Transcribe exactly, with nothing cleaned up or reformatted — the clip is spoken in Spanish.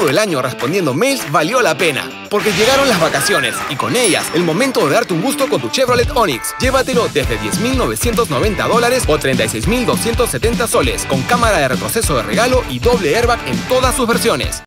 todo el año respondiendo mails valió la pena. Porque llegaron las vacaciones y con ellas el momento de darte un gusto con tu Chevrolet Onix. Llévatelo desde diez mil novecientos noventa dólares o treinta y seis mil doscientos setenta soles, con cámara de retroceso de regalo y doble airbag en todas sus versiones.